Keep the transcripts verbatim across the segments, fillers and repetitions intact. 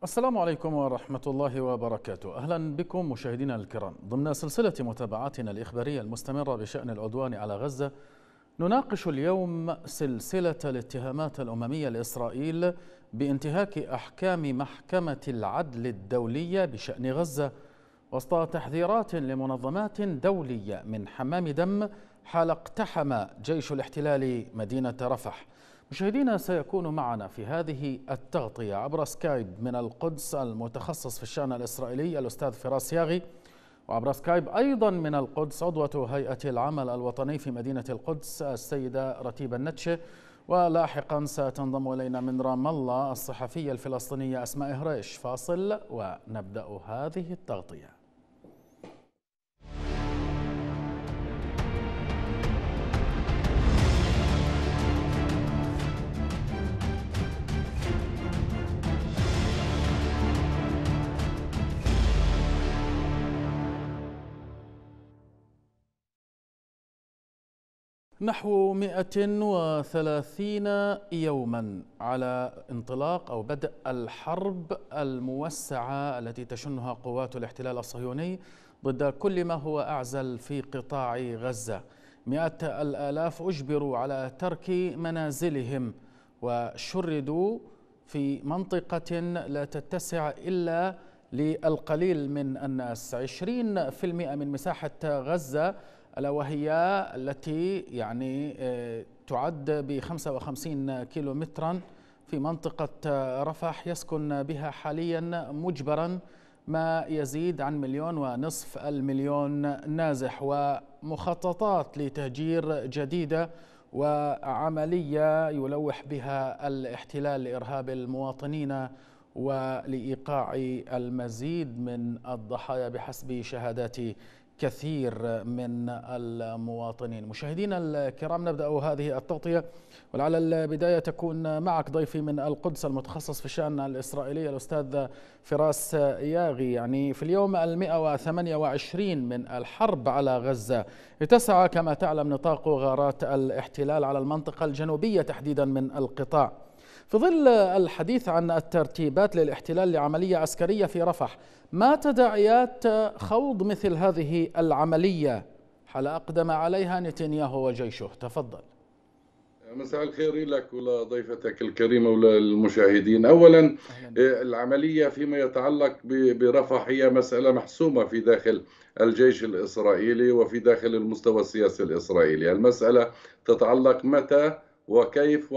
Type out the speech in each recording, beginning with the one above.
السلام عليكم ورحمة الله وبركاته. أهلا بكم مشاهدينا الكرام ضمن سلسلة متابعاتنا الإخبارية المستمرة بشأن العدوان على غزة. نناقش اليوم سلسلة الاتهامات الأممية لإسرائيل بانتهاك أحكام محكمة العدل الدولية بشأن غزة وسط تحذيرات لمنظمات دولية من حمام دم حال اقتحم جيش الاحتلال مدينة رفح. مشاهدينا، سيكون معنا في هذه التغطية عبر سكايب من القدس المتخصص في الشأن الإسرائيلي الأستاذ فراس ياغي، وعبر سكايب أيضا من القدس عضوة هيئة العمل الوطني في مدينة القدس السيدة رتيبة النتشة، ولاحقا ستنضم إلينا من رام الله الصحفية الفلسطينية أسماء هريش. فاصل ونبدأ هذه التغطية. نحو مئة وثلاثين يوما على انطلاق أو بدء الحرب الموسعة التي تشنها قوات الاحتلال الصهيوني ضد كل ما هو أعزل في قطاع غزة. مئات الآلاف أجبروا على ترك منازلهم وشردوا في منطقة لا تتسع إلا للقليل من الناس. عشرين بالمئة من مساحة غزة، ألا وهي التي يعني تعد ب خمسة وخمسين كيلو مترا في منطقة رفح، يسكن بها حاليا مجبرا ما يزيد عن مليون ونصف المليون نازح، ومخططات لتهجير جديدة وعملية يلوح بها الاحتلال لإرهاب المواطنين ولإيقاع المزيد من الضحايا بحسب شهادات كثير من المواطنين. مشاهدينا الكرام، نبدأ هذه التغطية، ولعل البداية تكون معك ضيفي من القدس المتخصص في الشأن الإسرائيلي الأستاذ فراس ياغي. يعني في اليوم المئة وثمانية وعشرين من الحرب على غزة اتسع كما تعلم نطاق غارات الاحتلال على المنطقة الجنوبية تحديدا من القطاع. في ظل الحديث عن الترتيبات للاحتلال لعملية عسكرية في رفح، ما تداعيات خوض مثل هذه العملية حال أقدم عليها نتنياهو وجيشه؟ تفضل. مساء الخير لك ولضيفتك الكريمة وللمشاهدين. أولا، العملية فيما يتعلق برفح هي مسألة محسومة في داخل الجيش الإسرائيلي وفي داخل المستوى السياسي الإسرائيلي. المسألة تتعلق متى وكيف،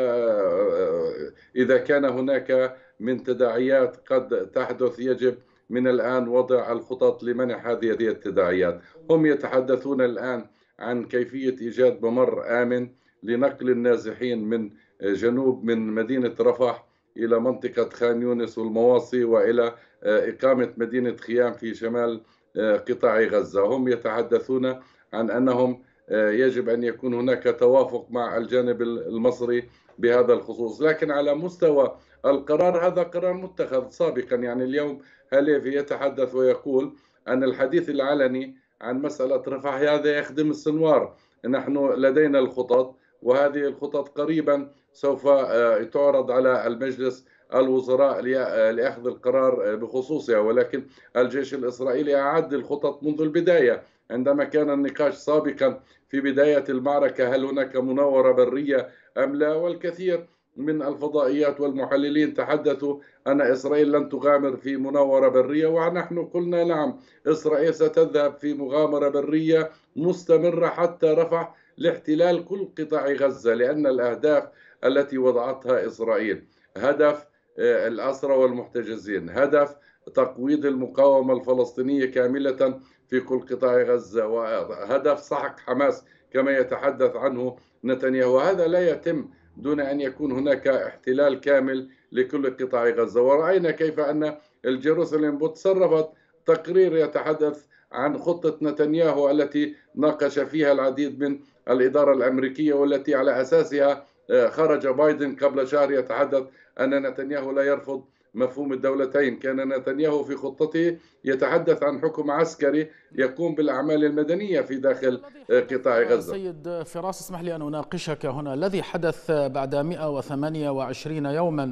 وإذا كان هناك من تداعيات قد تحدث يجب من الآن وضع الخطط لمنع هذه التداعيات. هم يتحدثون الآن عن كيفية إيجاد ممر آمن لنقل النازحين من جنوب من مدينة رفح إلى منطقة خان يونس والمواصي وإلى إقامة مدينة خيام في شمال قطاع غزة. هم يتحدثون عن أنهم يجب أن يكون هناك توافق مع الجانب المصري بهذا الخصوص، لكن على مستوى القرار هذا قرار متخذ سابقا. يعني اليوم هاليفي يتحدث ويقول أن الحديث العلني عن مسألة رفح هذا يخدم السنوار. نحن لدينا الخطط، وهذه الخطط قريبا سوف تعرض على المجلس الوزراء لأخذ القرار بخصوصها، ولكن الجيش الإسرائيلي أعد الخطط منذ البداية. عندما كان النقاش سابقا في بداية المعركة هل هناك مناورة برية أم لا، والكثير من الفضائيات والمحللين تحدثوا أن إسرائيل لن تغامر في مناورة برية، ونحن قلنا نعم، إسرائيل ستذهب في مغامرة برية مستمرة حتى رفح لاحتلال كل قطاع غزة، لأن الأهداف التي وضعتها إسرائيل هدف الأسرى والمحتجزين، هدف تقويض المقاومة الفلسطينية كاملة في كل قطاع غزة، وهدف سحق حماس كما يتحدث عنه نتنياهو. هذا لا يتم دون أن يكون هناك احتلال كامل لكل قطاع غزة. ورأينا كيف أن الجيروساليم بوست صرفت تقرير يتحدث عن خطة نتنياهو التي ناقش فيها العديد من الإدارة الأمريكية، والتي على أساسها خرج بايدن قبل شهر يتحدث أن نتنياهو لا يرفض مفهوم الدولتين. كان نتنياهو في خطته يتحدث عن حكم عسكري يقوم بالأعمال المدنية في داخل قطاع غزة. سيد فراس، اسمح لي أن أناقشك هنا. الذي حدث بعد مئة وثمانية وعشرين يوما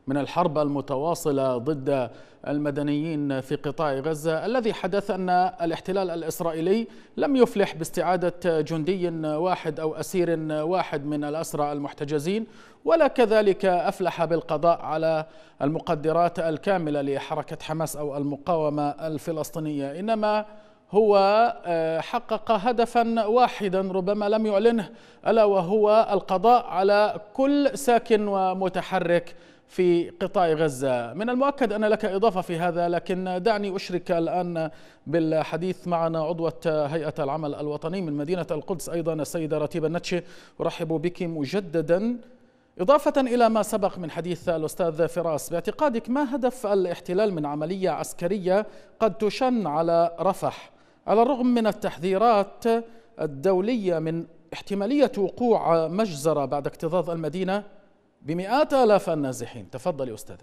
من الحرب المتواصلة ضد المدنيين في قطاع غزة. الذي حدث أن الاحتلال الإسرائيلي لم يفلح باستعادة جندي واحد أو أسير واحد من الأسرى المحتجزين، ولا كذلك أفلح بالقضاء على المقدرات الكاملة لحركة حماس أو المقاومة الفلسطينية، إنما هو حقق هدفا واحدا ربما لم يعلنه، ألا وهو القضاء على كل ساكن ومتحرك في قطاع غزة. من المؤكد أن لك إضافة في هذا، لكن دعني أشرك الآن بالحديث معنا عضوة هيئة العمل الوطني من مدينة القدس أيضا السيدة رتيبة النتشي. أرحب بك مجددا. إضافة إلى ما سبق من حديث الأستاذ فراس، باعتقادك ما هدف الاحتلال من عملية عسكرية قد تشن على رفح على الرغم من التحذيرات الدولية من احتمالية وقوع مجزرة بعد اكتظاظ المدينة بمئات آلاف النازحين؟ تفضلي أستاذة.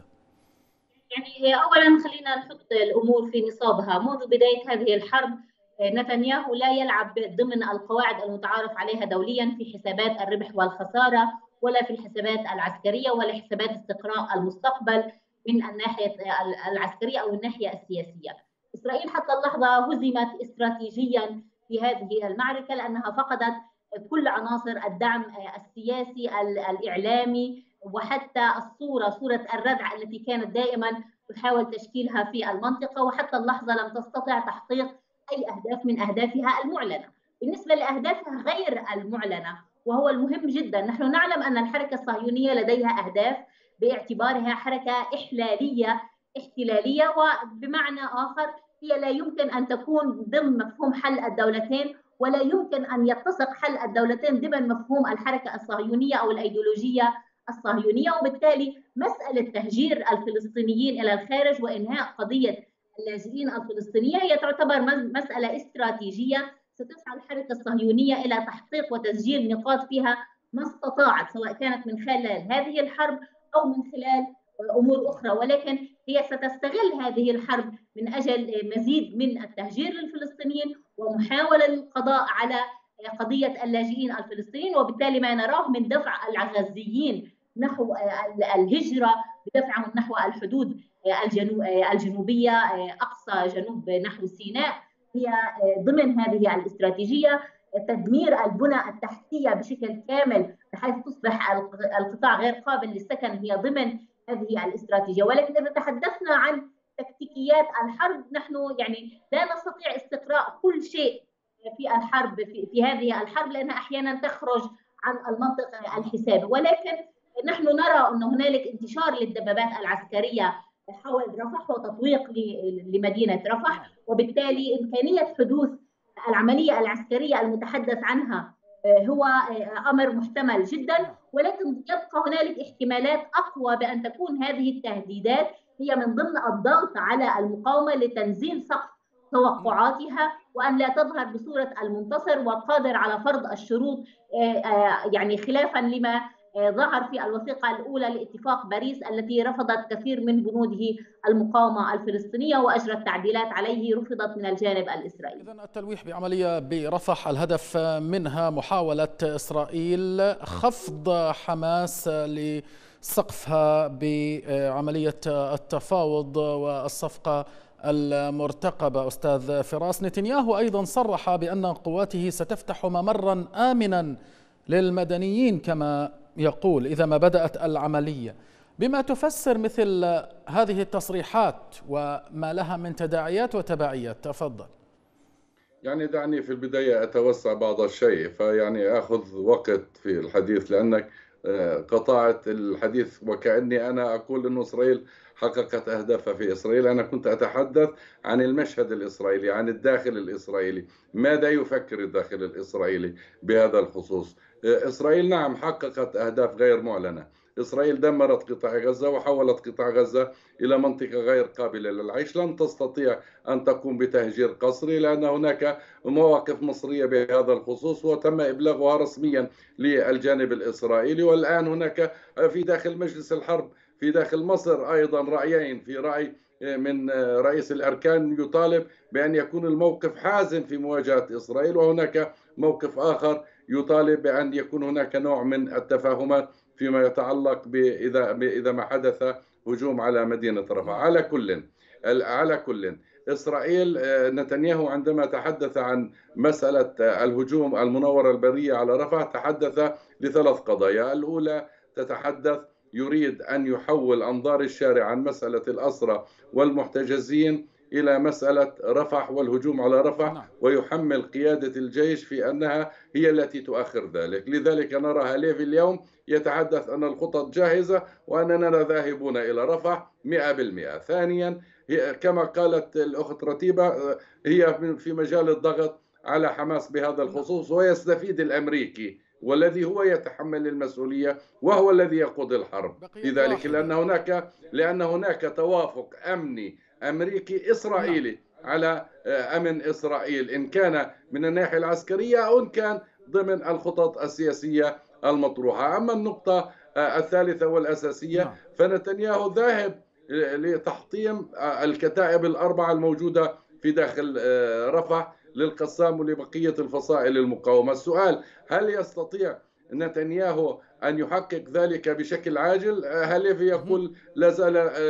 يعني أولا خلينا نحط الأمور في نصابها. منذ بداية هذه الحرب نتنياهو لا يلعب ضمن القواعد المتعارف عليها دوليا في حسابات الربح والخسارة، ولا في الحسابات العسكرية، ولا حسابات استقراء المستقبل من الناحية العسكرية أو الناحية السياسية. إسرائيل حتى اللحظة هزمت استراتيجيا في هذه المعركة لأنها فقدت كل عناصر الدعم السياسي الإعلامي وحتى الصورة صورة الردع التي كانت دائما تحاول تشكيلها في المنطقة، وحتى اللحظة لم تستطع تحقيق أي أهداف من أهدافها المعلنة. بالنسبة لأهدافها غير المعلنة وهو المهم جدا، نحن نعلم أن الحركة الصهيونية لديها أهداف باعتبارها حركة إحلالية احتلالية، وبمعنى آخر هي لا يمكن أن تكون ضمن مفهوم حل الدولتين، ولا يمكن أن يتسق حل الدولتين ضمن مفهوم الحركة الصهيونية أو الأيديولوجية الصهيونية. وبالتالي مسألة تهجير الفلسطينيين إلى الخارج وإنهاء قضية اللاجئين الفلسطينية هي تعتبر مسألة استراتيجية ستسعى الحركة الصهيونية إلى تحقيق وتسجيل نقاط فيها ما استطاعت، سواء كانت من خلال هذه الحرب أو من خلال أمور أخرى، ولكن هي ستستغل هذه الحرب من أجل مزيد من التهجير للفلسطينيين ومحاولة للقضاء على قضية اللاجئين الفلسطينيين، وبالتالي ما نراه من دفع الغزيين نحو الهجرة بدفعهم نحو الحدود الجنوبية أقصى جنوب نحو سيناء هي ضمن هذه الاستراتيجية. تدمير البنى التحتية بشكل كامل بحيث تصبح القطاع غير قابل للسكن هي ضمن هذه الاستراتيجية. ولكن إذا تحدثنا عن تكتيكيات الحرب، نحن يعني لا نستطيع استقراء كل شيء في الحرب في, في هذه الحرب لأنها أحيانا تخرج عن المنطق الحسابي، ولكن نحن نرى أن هنالك انتشار للدبابات العسكرية حول رفح وتطويق لمدينة رفح، وبالتالي إمكانية حدوث العملية العسكرية المتحدث عنها هو أمر محتمل جدا، ولكن يبقى هنالك احتمالات أقوى بأن تكون هذه التهديدات هي من ضمن الضغط على المقاومة لتنزيل سقف توقعاتها وأن لا تظهر بصورة المنتصر والقادر على فرض الشروط، يعني خلافا لما ظهر في الوثيقة الأولى لاتفاق باريس التي رفضت كثير من بنوده المقاومة الفلسطينية وأجرت تعديلات عليه رفضت من الجانب الإسرائيلي. إذن التلويح بعملية برفح الهدف منها محاولة إسرائيل خفض حماس لسقفها بعملية التفاوض والصفقة المرتقبة. أستاذ فراس، نتنياهو أيضا صرح بأن قواته ستفتح ممرا آمنا للمدنيين كما يقول إذا ما بدأت العملية. بما تفسر مثل هذه التصريحات وما لها من تداعيات وتبعيات؟ تفضل. يعني دعني في البداية أتوسع بعض الشيء، فيعني أخذ وقت في الحديث لأنك قطعت الحديث وكأني أنا أقول أن إسرائيل حققت أهدافها في إسرائيل. أنا كنت أتحدث عن المشهد الإسرائيلي، عن الداخل الإسرائيلي، ماذا يفكر الداخل الإسرائيلي بهذا الخصوص. إسرائيل نعم حققت أهداف غير معلنة. إسرائيل دمرت قطاع غزة وحولت قطاع غزة إلى منطقة غير قابلة للعيش. لن تستطيع أن تقوم بتهجير قسري لأن هناك مواقف مصرية بهذا الخصوص وتم إبلاغها رسميا للجانب الإسرائيلي. والآن هناك في داخل مجلس الحرب في داخل مصر أيضا رأيين، في رأي من رئيس الأركان يطالب بأن يكون الموقف حازم في مواجهة إسرائيل، وهناك موقف آخر يطالب بأن يكون هناك نوع من التفاهمات فيما يتعلق بإذا إذا ما حدث هجوم على مدينة رفح. على كل على كل إسرائيل، نتنياهو عندما تحدث عن مسألة الهجوم المناورة البرية على رفح تحدث لثلاث قضايا. الأولى تتحدث يريد أن يحول أنظار الشارع عن مسألة الأسرى والمحتجزين إلى مسألة رفح والهجوم على رفح، ويحمل قيادة الجيش في أنها هي التي تؤخر ذلك. لذلك نرى هاليفي اليوم يتحدث أن الخطط جاهزة وأننا ذاهبون إلى رفح مئة بالمئة. ثانيا، كما قالت الأخت رتيبة، هي في مجال الضغط على حماس بهذا الخصوص، ويستفيد الأمريكي والذي هو يتحمل المسؤولية وهو الذي يقود الحرب. لذلك لأن هناك لأن هناك توافق أمني أمريكي إسرائيلي على أمن إسرائيل، إن كان من الناحية العسكرية أو إن كان ضمن الخطط السياسية المطروحة. أما النقطة الثالثة والأساسية، فنتنياهو ذاهب لتحطيم الكتائب الأربعة الموجودة في داخل رفح للقسام ولبقية الفصائل المقاومة. السؤال: هل يستطيع نتنياهو أن يحقق ذلك بشكل عاجل؟ هاليفي يقول لا زال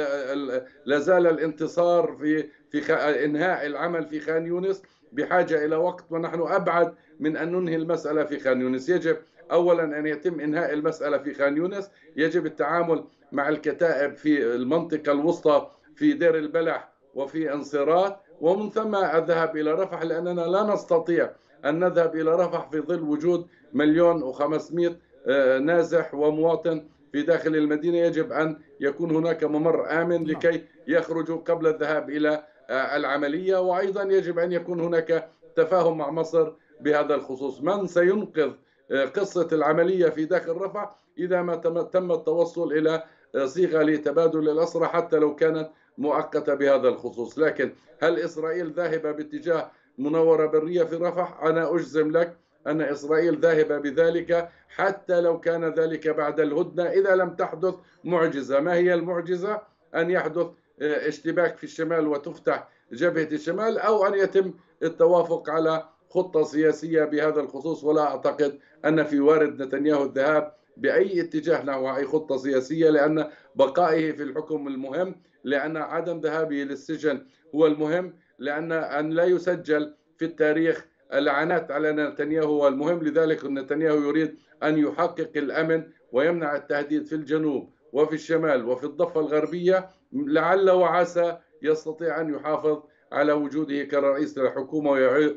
لا زال الانتصار في في إنهاء العمل في خان يونس بحاجة إلى وقت، ونحن أبعد من أن ننهي المسألة في خان يونس. يجب أولا أن يتم إنهاء المسألة في خان يونس، يجب التعامل مع الكتائب في المنطقة الوسطى في دير البلح وفي انصراط، ومن ثم الذهاب إلى رفح، لأننا لا نستطيع أن نذهب إلى رفح في ظل وجود مليون وخمسمائة نازح ومواطن في داخل المدينة. يجب أن يكون هناك ممر آمن لكي يخرجوا قبل الذهاب إلى العملية، وأيضا يجب أن يكون هناك تفاهم مع مصر بهذا الخصوص. من سينقذ قصة العملية في داخل رفح إذا ما تم التوصل إلى صيغة لتبادل الأسرى حتى لو كانت مؤقتة بهذا الخصوص؟ لكن هل إسرائيل ذاهبة باتجاه مناورة برية في رفح؟ أنا أجزم لك أن إسرائيل ذاهبة بذلك، حتى لو كان ذلك بعد الهدنة إذا لم تحدث معجزة. ما هي المعجزة؟ أن يحدث اشتباك في الشمال وتفتح جبهة الشمال، أو أن يتم التوافق على خطة سياسية بهذا الخصوص. ولا أعتقد أن في وارد نتنياهو الذهاب بأي اتجاه نحو أي خطة سياسية، لأن بقائه في الحكم المهم، لأن عدم ذهابه للسجن هو المهم، لأن أن لا يسجل في التاريخ اللعنات على نتنياهو هو المهم. لذلك نتنياهو يريد أن يحقق الأمن ويمنع التهديد في الجنوب وفي الشمال وفي الضفة الغربية، لعل وعسى يستطيع أن يحافظ على وجوده كرئيس للحكومة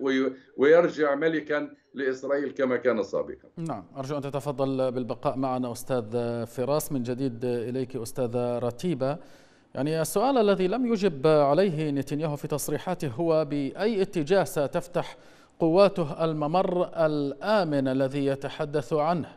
ويرجع ملكا لإسرائيل كما كان سابقا. نعم، أرجو أن تتفضل بالبقاء معنا أستاذ فراس. من جديد إليك أستاذة رتيبة. يعني السؤال الذي لم يجب عليه نتنياهو في تصريحاته هو بأي اتجاه ستفتح قواته الممر الآمن الذي يتحدث عنه؟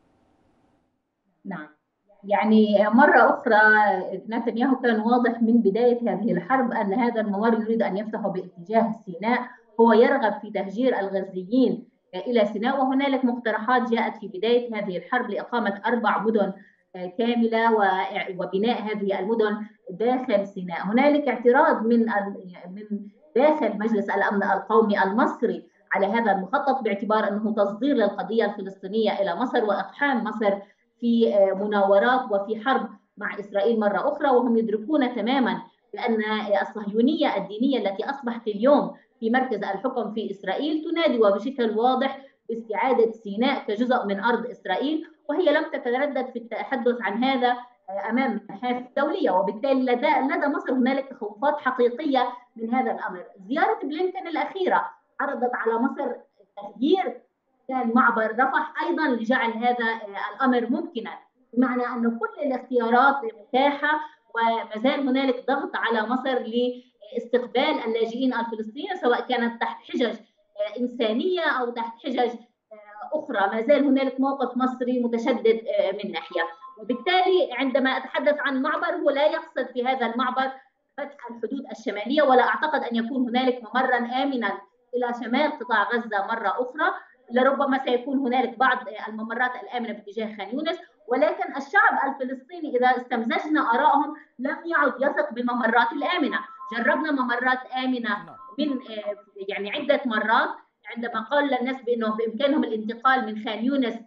نعم، يعني مرة أخرى نتنياهو كان واضح من بداية هذه الحرب أن هذا الممر يريد أن يفتحه باتجاه سيناء. هو يرغب في تهجير الغزيين إلى سيناء، وهنالك مقترحات جاءت في بداية هذه الحرب لإقامة أربع مدن كاملة وبناء هذه المدن داخل سيناء. هنالك اعتراض من من داخل مجلس الأمن القومي المصري على هذا المخطط، باعتبار أنه تصدير للقضية الفلسطينية إلى مصر وإقحام مصر في مناورات وفي حرب مع إسرائيل مرة أخرى. وهم يدركون تماما بأن الصهيونية الدينية التي أصبحت اليوم في مركز الحكم في إسرائيل تنادي وبشكل واضح باستعادة سيناء كجزء من أرض إسرائيل، وهي لم تتردد في التحدث عن هذا أمام المحافل الدولية. وبالتالي لدى, لدى مصر هنالك تخوفات حقيقية من هذا الأمر. زيارة بلينكن الأخيرة عرضت على مصر تغيير كان معبر رفح أيضا لجعل هذا الأمر ممكنا، بمعنى أن كل الاختيارات متاحة، وما زال هنالك ضغط على مصر لاستقبال اللاجئين الفلسطينيين، سواء كانت تحت حجج إنسانية أو تحت حجج أخرى. ما زال هنالك موقف مصري متشدد من ناحية. وبالتالي عندما أتحدث عن معبر، هو لا يقصد في هذا المعبر فتح الحدود الشمالية، ولا أعتقد أن يكون هنالك ممرا آمنا إلى شمال قطاع غزة مرة أخرى. لربما سيكون هنالك بعض الممرات الآمنة باتجاه خان يونس، ولكن الشعب الفلسطيني إذا استمزجنا آرائهم لم يعد يثق بالممرات الآمنة. جربنا ممرات آمنة من يعني عدة مرات، عندما قال للناس بأنه بإمكانهم الانتقال من خان يونس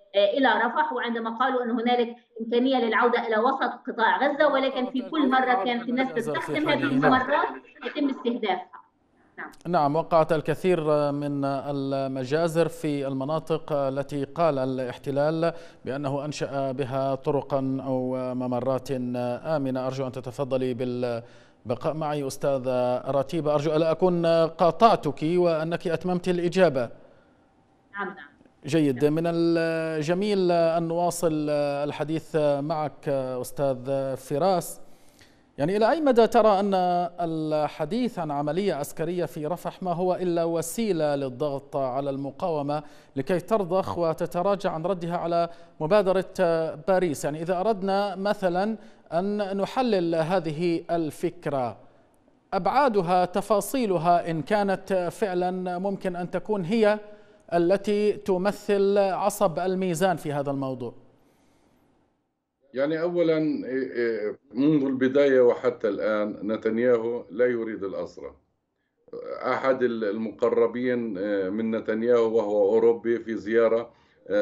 إلى رفح، وعندما قالوا أن هنالك إمكانية للعودة إلى وسط قطاع غزة، ولكن في كل مرة كانت الناس تستخدم هذه الممرات يتم استهدافها. نعم. نعم، وقعت الكثير من المجازر في المناطق التي قال الاحتلال بأنه أنشأ بها طرقا أو ممرات آمنة. أرجو أن تتفضلي بالبقاء معي أستاذة رتيبة، أرجو ألا أكون قاطعتك وأنك أتممت الإجابة. نعم نعم. جيد، من الجميل أن نواصل الحديث معك أستاذ فراس. يعني إلى أي مدى ترى أن الحديث عن عملية عسكرية في رفح ما هو إلا وسيلة للضغط على المقاومة لكي ترضخ وتتراجع عن ردها على مبادرة باريس؟ يعني إذا أردنا مثلا أن نحلل هذه الفكرة، أبعادها، تفاصيلها، إن كانت فعلا ممكن أن تكون هي التي تمثل عصب الميزان في هذا الموضوع. يعني أولا منذ البداية وحتى الآن نتنياهو لا يريد الأسرى. أحد المقربين من نتنياهو وهو أوروبي في زيارة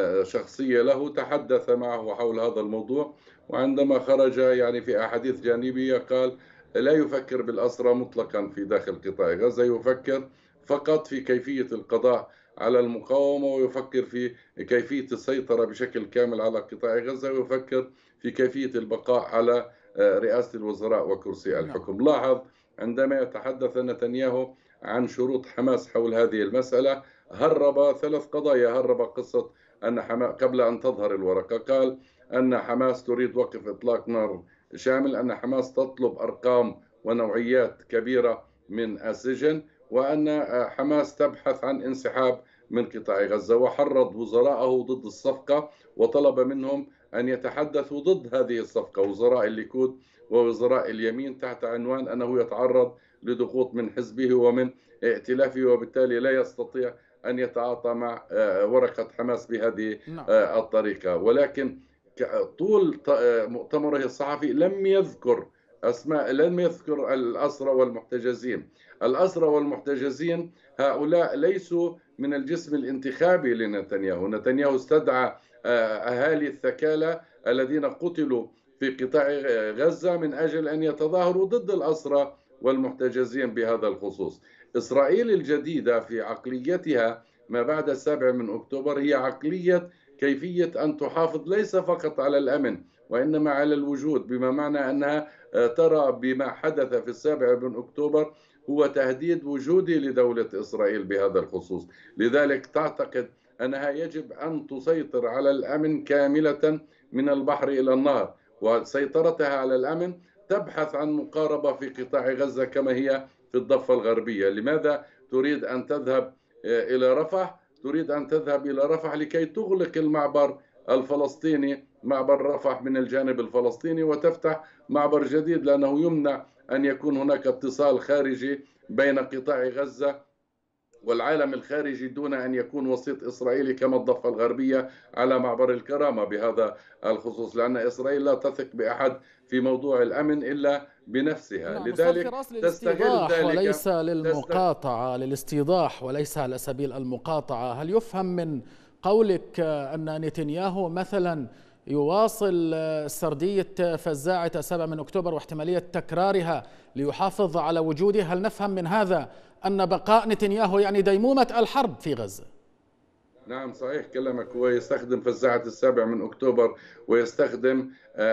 شخصية له تحدث معه حول هذا الموضوع، وعندما خرج يعني في أحاديث جانبية قال لا يفكر بالأسرى مطلقا في داخل قطاع غزة، يفكر فقط في كيفية القضاء على المقاومة، ويفكر في كيفية السيطرة بشكل كامل على قطاع غزة، ويفكر في كيفية البقاء على رئاسة الوزراء وكرسي الحكم. لاحظ عندما يتحدث نتنياهو عن شروط حماس حول هذه المسألة هرب ثلاث قضايا. هرب قصة أن حماس قبل أن تظهر الورقة قال أن حماس تريد وقف إطلاق نار شامل، أن حماس تطلب أرقام ونوعيات كبيرة من السجن، وأن حماس تبحث عن انسحاب من قطاع غزة، وحرض وزراءه ضد الصفقة وطلب منهم أن يتحدثوا ضد هذه الصفقة، وزراء الليكود ووزراء اليمين، تحت عنوان أنه يتعرض لضغوط من حزبه ومن ائتلافه، وبالتالي لا يستطيع أن يتعاطى مع ورقة حماس بهذه الطريقة. ولكن طول مؤتمره الصحفي لم يذكر أسماء، لم يذكر الأسرى والمحتجزين. الأسرى والمحتجزين هؤلاء ليسوا من الجسم الانتخابي لنتنياهو. نتنياهو استدعى أهالي الثكالى الذين قتلوا في قطاع غزة من أجل أن يتظاهروا ضد الأسرى والمحتجزين بهذا الخصوص. إسرائيل الجديدة في عقليتها ما بعد السابع من أكتوبر هي عقلية كيفية أن تحافظ ليس فقط على الأمن وإنما على الوجود، بما معنى أنها ترى بما حدث في السابع من أكتوبر هو تهديد وجودي لدولة إسرائيل بهذا الخصوص. لذلك تعتقد أنها يجب أن تسيطر على الأمن كاملة من البحر إلى النهر، وسيطرتها على الأمن تبحث عن مقاربة في قطاع غزة كما هي في الضفة الغربية. لماذا تريد أن تذهب إلى رفح؟ تريد أن تذهب إلى رفح لكي تغلق المعبر الفلسطيني، معبر رفح من الجانب الفلسطيني، وتفتح معبر جديد، لأنه يمنع أن يكون هناك اتصال خارجي بين قطاع غزة والعالم الخارجي دون أن يكون وسيط إسرائيلي كما الضفة الغربية على معبر الكرامة بهذا الخصوص، لأن إسرائيل لا تثق بأحد في موضوع الأمن إلا بنفسها. نعم، لذلك تستغل ذلك وليس للمقاطعة، للاستيضاح وليس على سبيل المقاطعة. هل يفهم من قولك أن نتنياهو مثلا يواصل سردية فزاعة السابع من أكتوبر واحتمالية تكرارها ليحافظ على وجوده؟ هل نفهم من هذا أن بقاء نتنياهو يعني ديمومة الحرب في غزة؟ نعم صحيح كلامك، هو يستخدم فزاعة السابع من أكتوبر ويستخدم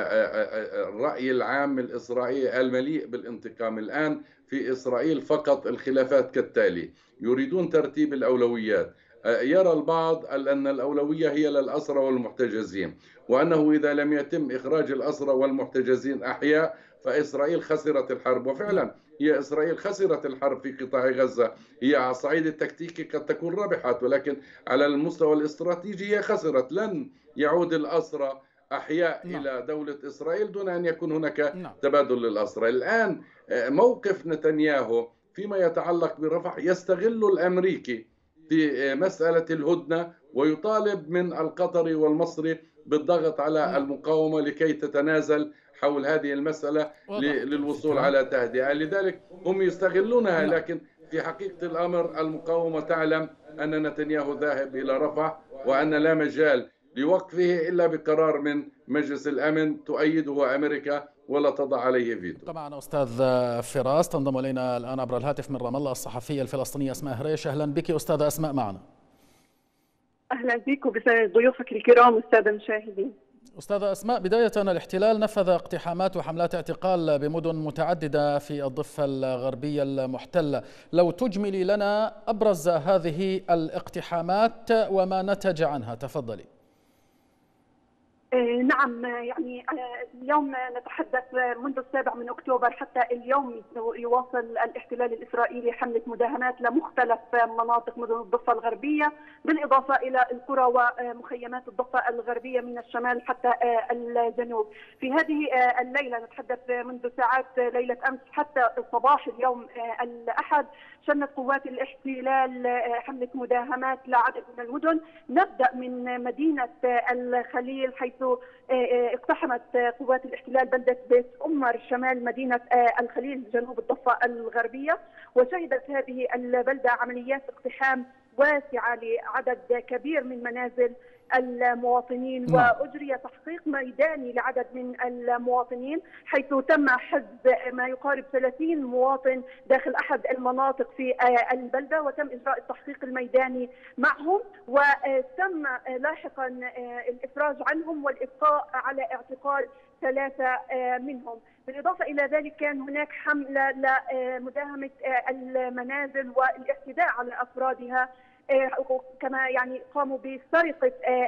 الرأي العام الإسرائيلي المليء بالانتقام. الآن في إسرائيل فقط الخلافات كالتالي: يريدون ترتيب الأولويات. يرى البعض أن الأولوية هي للأسرى والمحتجزين، وأنه إذا لم يتم إخراج الأسرى والمحتجزين أحياء فإسرائيل خسرت الحرب. وفعلا هي إسرائيل خسرت الحرب في قطاع غزة. هي على الصعيد التكتيكي قد تكون ربحت، ولكن على المستوى الاستراتيجي هي خسرت. لن يعود الأسرى أحياء نعم. إلى دولة إسرائيل دون أن يكون هناك نعم. تبادل للأسرى. الآن موقف نتنياهو فيما يتعلق برفح يستغل الأمريكي في مسألة الهدنة، ويطالب من القطري والمصري بالضغط على المقاومة لكي تتنازل حول هذه المسألة للوصول على تهدئة. لذلك هم يستغلونها، لكن في حقيقة الأمر المقاومة تعلم أن نتنياهو ذاهب إلى رفح وأن لا مجال لوقفه إلا بقرار من مجلس الأمن تؤيده أمريكا ولا تضع عليه فيتو. معنا أستاذ فراس تنضم إلينا الآن عبر الهاتف من رام الله الصحفية الفلسطينية أسماء هريش. أهلا بك أستاذة أسماء معنا. أهلا بك وبضيوفك الكرام والسادة المشاهدين. أستاذة أسماء، بداية الاحتلال نفذ اقتحامات وحملات اعتقال بمدن متعددة في الضفة الغربية المحتلة، لو تجملي لنا أبرز هذه الاقتحامات وما نتج عنها، تفضلي. نعم، يعني اليوم نتحدث منذ السابع من أكتوبر حتى اليوم يواصل الاحتلال الإسرائيلي حملة مداهمات لمختلف مناطق مدن الضفة الغربية، بالإضافة إلى القرى ومخيمات الضفة الغربية من الشمال حتى الجنوب. في هذه الليلة نتحدث منذ ساعات ليلة أمس حتى صباح اليوم الأحد، شنت قوات الاحتلال حملة مداهمات لعدد من المدن. نبدأ من مدينة الخليل، حيث اقتحمت قوات الاحتلال بلدة بيت أمر شمال مدينة الخليل جنوب الضفة الغربية، وشهدت هذه البلدة عمليات اقتحام واسعة لعدد كبير من منازل المواطنين، وأجري تحقيق ميداني لعدد من المواطنين، حيث تم حجز ما يقارب ثلاثين مواطن داخل أحد المناطق في البلدة، وتم إجراء التحقيق الميداني معهم، وتم لاحقا الإفراج عنهم والإبقاء على اعتقال ثلاثة منهم. بالإضافة إلى ذلك كان هناك حملة لمداهمة المنازل والاعتداء على أفرادها، كما يعني قاموا بسرقة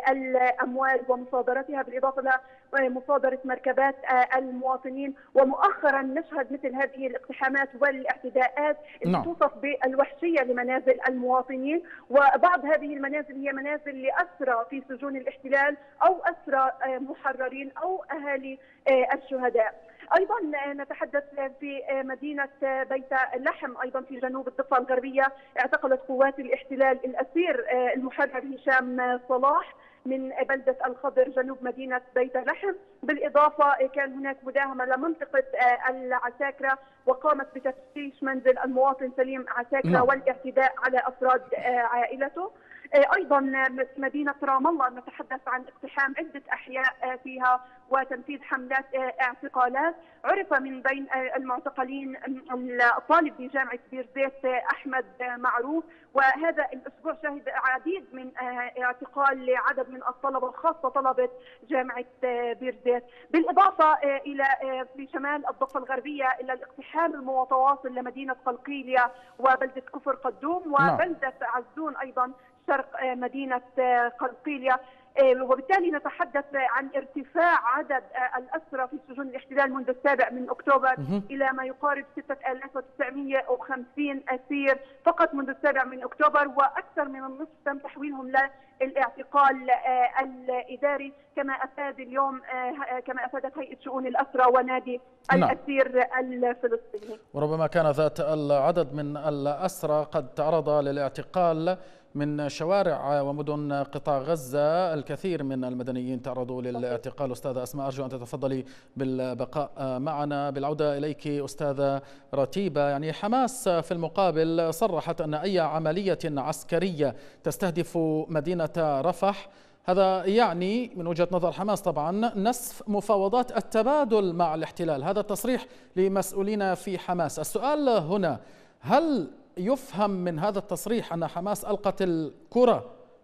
الأموال ومصادرتها، بالإضافة لمصادرة مركبات المواطنين. ومؤخرا نشهد مثل هذه الاقتحامات والاعتداءات اللي توصف بالوحشية لمنازل المواطنين، وبعض هذه المنازل هي منازل لأسرى في سجون الاحتلال أو أسرى محررين أو أهالي الشهداء. أيضا نتحدث في مدينة بيت لحم أيضا في جنوب الضفة الغربية، اعتقلت قوات الاحتلال الأسير المحرر هشام صلاح من بلدة الخضر جنوب مدينة بيت لحم. بالإضافة كان هناك مداهمة لمنطقة العساكرة، وقامت بتفتيش منزل المواطن سليم عساكرة والاعتداء على أفراد عائلته. أيضا مدينة رام الله نتحدث عن اقتحام عدة أحياء فيها وتنفيذ حملات اعتقالات. عرف من بين المعتقلين الطالب بجامعة بير زيت أحمد معروف، وهذا الأسبوع شهد عديد من اعتقال لعدد من الطلبة خاصة طلبة جامعة بير زيت. بالإضافة إلى في شمال الضفة الغربية إلى الاقتحام المتواصل لمدينة قلقيلية وبلدة كفر قدوم وبلدة عزون أيضا شرق مدينة قلقيلية، وبالتالي نتحدث عن ارتفاع عدد الأسرى في سجون الاحتلال منذ السابع من أكتوبر إلى ما يقارب ستة آلاف وتسعمئة وخمسين أسير فقط منذ السابع من أكتوبر، وأكثر من النصف تم تحويلهم للاعتقال الإداري، كما أفاد اليوم كما أفادت هيئة شؤون الأسرى ونادي الأسير الفلسطيني. وربما كان ذات العدد من الأسرى قد تعرض للاعتقال من شوارع ومدن قطاع غزة، الكثير من المدنيين تعرضوا للاعتقال. أستاذة أسماء، أرجو أن تتفضلي بالبقاء معنا. بالعودة إليك أستاذة رتيبة، يعني حماس في المقابل صرحت أن أي عملية عسكرية تستهدف مدينة رفح هذا يعني من وجهة نظر حماس طبعا نسف مفاوضات التبادل مع الاحتلال. هذا تصريح لمسؤولين في حماس. السؤال هنا، هل يفهم من هذا التصريح أن حماس ألقت الكرة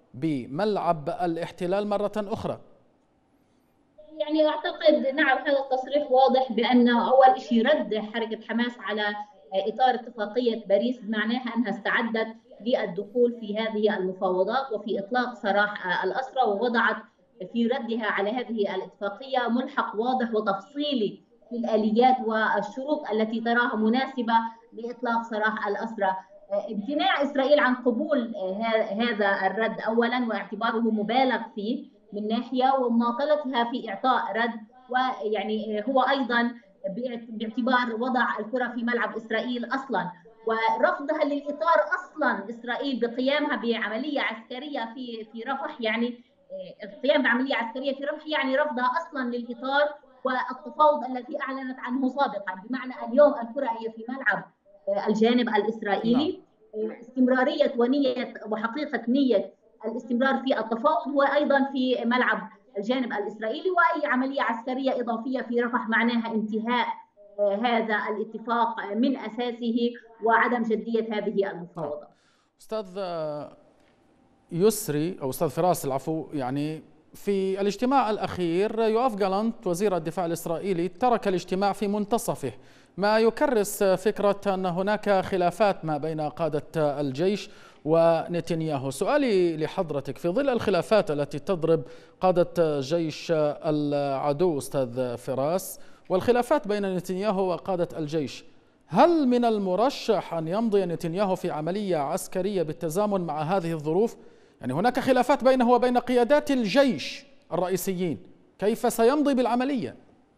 بملعب الاحتلال مرة أخرى؟ يعني أعتقد نعم، هذا التصريح واضح بأنه أول شيء رد حركة حماس على إطار اتفاقية باريس، معناها أنها استعدت للدخول في هذه المفاوضات وفي إطلاق سراح الأسرى، ووضعت في ردها على هذه الاتفاقية ملحق واضح وتفصيلي في الآليات والشروط التي تراها مناسبة لإطلاق سراح الأسرى. امتناع إسرائيل عن قبول هذا الرد أولا واعتباره مبالغ فيه من ناحية، ومماطلتها في إعطاء رد، ويعني هو أيضا باعتبار وضع الكرة في ملعب إسرائيل أصلا، ورفضها للإطار أصلا إسرائيل بقيامها بعملية عسكرية في في رفح. يعني القيام بعملية عسكرية في رفح يعني رفضها أصلا للإطار والتفاوض التي أعلنت عنه سابقا، بمعنى اليوم الكرة هي في ملعب الجانب الإسرائيلي. استمرارية ونية وحقيقة نية الاستمرار في التفاوض وأيضا في ملعب الجانب الإسرائيلي، وأي عملية عسكرية إضافية في رفح معناها انتهاء هذا الاتفاق من أساسه وعدم جدية هذه المفاوضات. أستاذ يسري أو أستاذ فراس العفو، يعني في الاجتماع الأخير يوآف جالانت وزير الدفاع الإسرائيلي ترك الاجتماع في منتصفه، ما يكرس فكرة أن هناك خلافات ما بين قادة الجيش ونتنياهو. سؤالي لحضرتك، في ظل الخلافات التي تضرب قادة جيش العدو أستاذ فراس والخلافات بين نتنياهو وقادة الجيش، هل من المرشح أن يمضي نتنياهو في عملية عسكرية بالتزامن مع هذه الظروف؟ يعني هناك خلافات بينه وبين قيادات الجيش الرئيسيين، كيف سيمضي بالعملية؟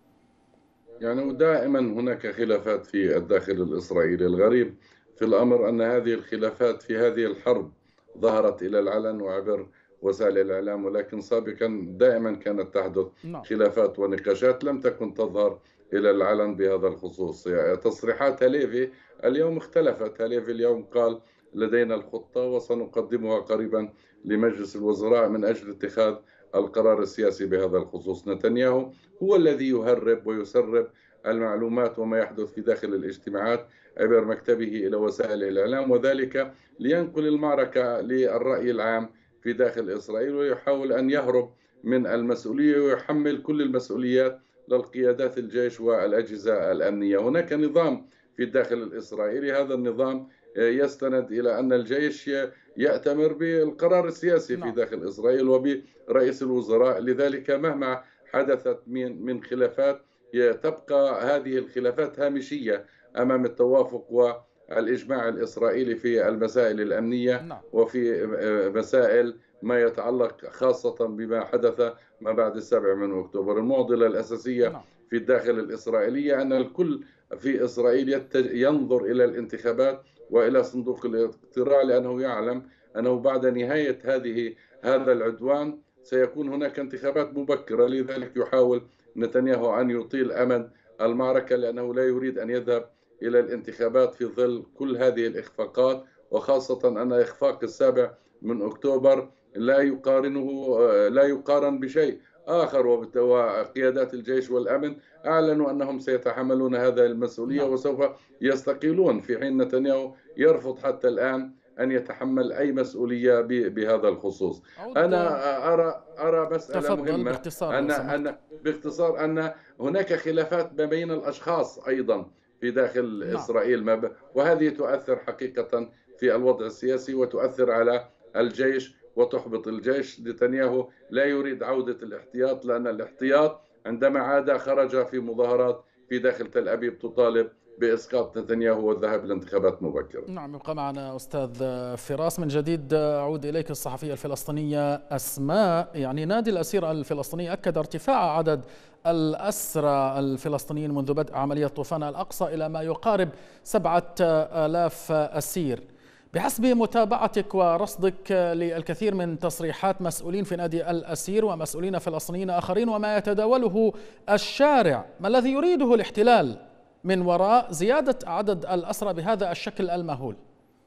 يعني دائما هناك خلافات في الداخل الإسرائيلي. الغريب في الأمر أن هذه الخلافات في هذه الحرب ظهرت إلى العلن وعبر وسائل الإعلام، ولكن سابقا دائما كانت تحدث خلافات ونقاشات لم تكن تظهر إلى العلن بهذا الخصوص. يعني تصريحات هاليفي اليوم اختلفت. هاليفي اليوم قال لدينا الخطة وسنقدمها قريبا لمجلس الوزراء من أجل اتخاذ القرار السياسي بهذا الخصوص. نتنياهو هو الذي يهرب ويسرب المعلومات وما يحدث في داخل الاجتماعات عبر مكتبه إلى وسائل الإعلام، وذلك لينقل المعركة للرأي العام في داخل إسرائيل، ويحاول أن يهرب من المسؤولية ويحمل كل المسؤوليات للقيادات الجيش والأجهزة الأمنية. هناك نظام في الداخل الإسرائيلي، هذا النظام يستند إلى أن الجيش يأتمر بالقرار السياسي في داخل إسرائيل وبرئيس الوزراء. لذلك مهما حدثت من من خلافات تبقى هذه الخلافات هامشية أمام التوافق والإجماع الإسرائيلي في المسائل الأمنية وفي مسائل ما يتعلق خاصة بما حدث ما بعد السابع من أكتوبر. المعضلة الأساسية في الداخل الإسرائيلي أن الكل في إسرائيل ينظر إلى الانتخابات وإلى صندوق الاقتراع، لأنه يعلم أنه بعد نهاية هذه هذا العدوان سيكون هناك انتخابات مبكرة. لذلك يحاول نتنياهو أن يطيل أمد المعركة، لأنه لا يريد أن يذهب إلى الانتخابات في ظل كل هذه الإخفاقات، وخاصة أن إخفاق السابع من أكتوبر لا يقارنه لا يقارن بشيء آخر. وقيادات الجيش والأمن أعلنوا أنهم سيتحملون هذه المسؤولية وسوف يستقيلون، في حين نتنياهو يرفض حتى الآن أن يتحمل أي مسؤولية بهذا الخصوص. أنا أرى أرى مسألة مهمة باختصار أن أن باختصار أن هناك خلافات ما بين الأشخاص أيضا في داخل نعم. إسرائيل، وهذه تؤثر حقيقة في الوضع السياسي وتؤثر على الجيش وتحبط الجيش. نتنياهو لا يريد عودة الاحتياط، لأن الاحتياط عندما عاد خرج في مظاهرات في داخل تل أبيب تطالب بإسقاط نتنياهو والذهاب لانتخابات مبكرة. نعم، يبقى معنا أستاذ فراس. من جديد أعود إليك، الصحفية الفلسطينية أسماء. يعني نادي الأسير الفلسطيني أكد ارتفاع عدد الأسرى الفلسطينيين منذ بدء عملية طوفان الأقصى إلى ما يقارب سبعة آلاف أسير. بحسب متابعتك ورصدك للكثير من تصريحات مسؤولين في نادي الأسير ومسؤولين فلسطينيين آخرين وما يتداوله الشارع، ما الذي يريده الاحتلال من وراء زيادة عدد الأسرى بهذا الشكل المهول؟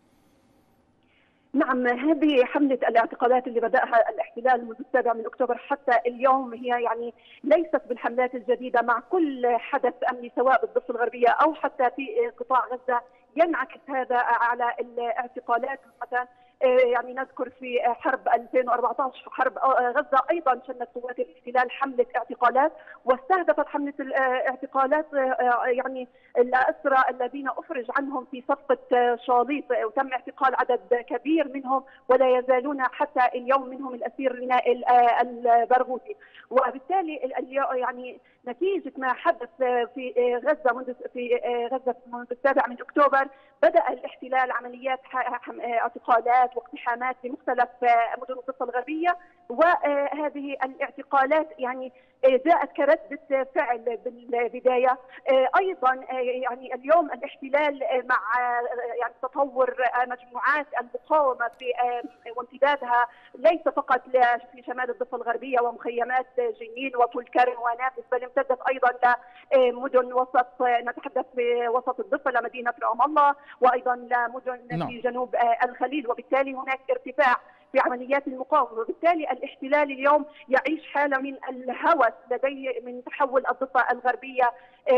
نعم، هذه حملة الاعتقالات اللي بدأها الاحتلال منذ السابع من أكتوبر حتى اليوم هي يعني ليست بالحملات الجديدة. مع كل حدث أمني سواء بالضفة الغربية أو حتى في قطاع غزة ينعكس هذا على الاعتقالات. مثلا يعني نذكر في حرب ألفين وأربعة عشر حرب غزة أيضا شنت قوات الاحتلال حملة اعتقالات، واستهدفت حملة الاعتقالات يعني الأسرى الذين أفرج عنهم في صفقة شاليط، وتم اعتقال عدد كبير منهم ولا يزالون حتى اليوم منهم الأسير ريناء البرغوثي. وبالتالي يعني نتيجة ما حدث في غزة منذ في غزة منذ السابع من أكتوبر بدأ الاحتلال عمليات اعتقالات واقتحامات في مختلف مدن الضفة الغربية، وهذه الاعتقالات يعني جاءت كردة فعل بالبداية. أيضا يعني اليوم الاحتلال مع يعني تطور مجموعات المقاومة في وامتدادها ليس فقط في شمال الضفة الغربية ومخيمات جنين وطول كرم ونافذ، بل امتدت أيضا لمدن وسط، نتحدث في وسط الضفة لمدينة رام الله، وأيضا لمدن في جنوب الخليل. وبالتالي هناك ارتفاع في عمليات المقاومة. وبالتالي الاحتلال اليوم يعيش حالة من الهوس لديه من تحول الضفة الغربية